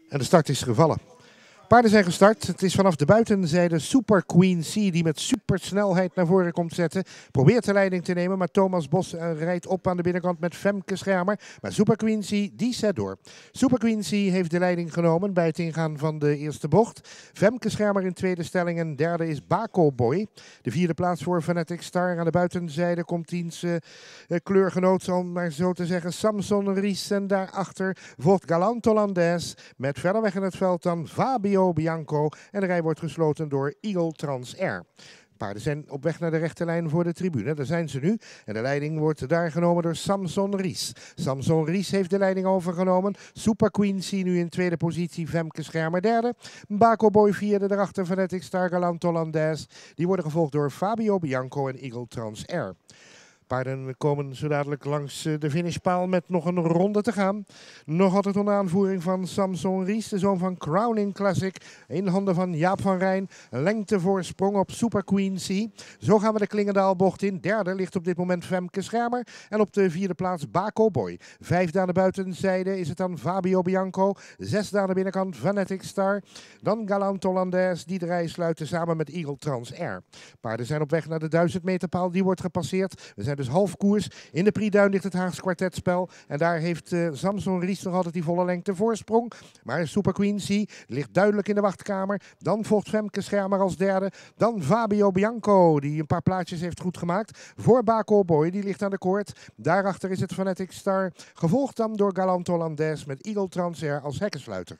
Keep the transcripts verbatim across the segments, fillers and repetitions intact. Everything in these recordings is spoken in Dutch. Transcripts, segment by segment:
En de start is gevallen. Paarden zijn gestart. Het is vanaf de buitenzijde Super Queen C die met supersnelheid naar voren komt zetten. Probeert de leiding te nemen, maar Thomas Bos uh, rijdt op aan de binnenkant met Femke Schermer. Maar Super Queen C die zet door. Super Queen C heeft de leiding genomen bij het ingaan van de eerste bocht. Femke Schermer in tweede stelling en derde is Baco Boy. De vierde plaats voor Fanatic Star. Aan de buitenzijde komt diens uh, kleurgenoot, om maar zo te zeggen, Samson Ries. En daarachter volgt Galant Hollandaise met verder weg in het veld dan Fabio Bianco en de rij wordt gesloten door Eagle Trans Air. Paarden zijn op weg naar de rechte lijn voor de tribune. Daar zijn ze nu. En de leiding wordt daar genomen door Samson Ries. Samson Ries heeft de leiding overgenomen. Super Queen C nu in tweede positie. Femke Schermer derde. Baco Boy vierde. Daarachter Fanatic Star, Galant Hollandaise. Die worden gevolgd door Fabio Bianco en Eagle Trans Air. Paarden komen zo dadelijk langs de finishpaal met nog een ronde te gaan. Nog altijd onder aanvoering van Samson Ries, de zoon van Crowning Classic. In handen van Jaap van Rijn. Een lengtevoorsprong op Super Queen C. Zo gaan we de Klingendaalbocht in. Derde ligt op dit moment Femke Schermer. En op de vierde plaats Baco Boy. Vijfde aan de buitenzijde is het dan Fabio Bianco. Zesde aan de binnenkant Fanatic Star. Dan Galant Hollandaise die de rij sluiten samen met Eagle Trans Air. Paarden zijn op weg naar de duizend meterpaal. Die wordt gepasseerd. We zijn dus half koers. In de Prix-duin ligt het Haags kwartetspel. En daar heeft uh, Samson Ries nog altijd die volle lengte voorsprong. Maar Super Queen C ligt duidelijk in de wachtkamer. Dan volgt Femke Schermer als derde. Dan Fabio Bianco, die een paar plaatjes heeft goed gemaakt. Voor Baco Boy, die ligt aan de koord. Daarachter is het Fanatic Star. Gevolgd dan door Galant Hollandaise met Eagle Trans Air als hekkensluiter.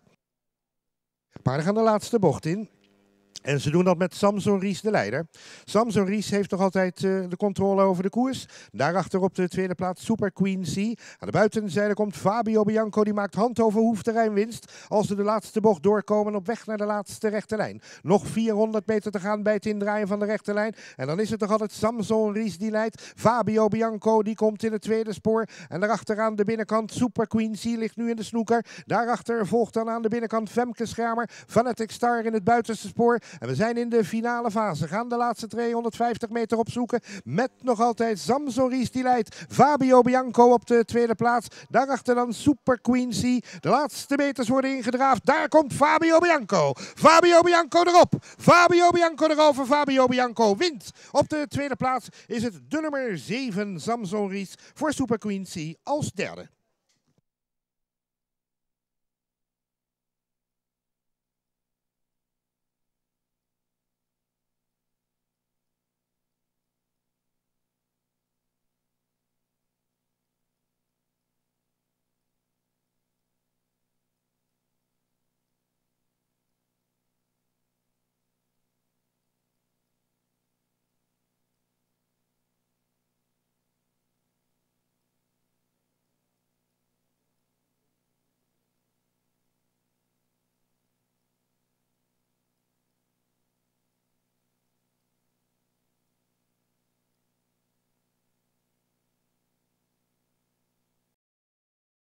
Paarden gaan de laatste bocht in. En ze doen dat met Samson Ries, de leider. Samson Ries heeft nog altijd uh, de controle over de koers. Daarachter op de tweede plaats Super Queen C. Aan de buitenzijde komt Fabio Bianco. Die maakt hand over hoefterreinwinst. Als ze de laatste bocht doorkomen op weg naar de laatste rechte lijn. Nog vierhonderd meter te gaan bij het indraaien van de rechte lijn. En dan is het nog altijd Samson Ries die leidt. Fabio Bianco die komt in het tweede spoor. En daarachteraan de binnenkant Super Queen C ligt nu in de snoeker. Daarachter volgt dan aan de binnenkant Femke Schermer. Fanatic Star in het buitenste spoor. En we zijn in de finale fase. Gaan de laatste tweehonderdvijftig meter opzoeken. Met nog altijd Samson Ries die leidt. Fabio Bianco op de tweede plaats. Daarachter dan Super Queen C. De laatste meters worden ingedraafd. Daar komt Fabio Bianco. Fabio Bianco erop. Fabio Bianco erover. Fabio Bianco wint. Op de tweede plaats is het de nummer zeven Samson Ries voor Super Queen C als derde.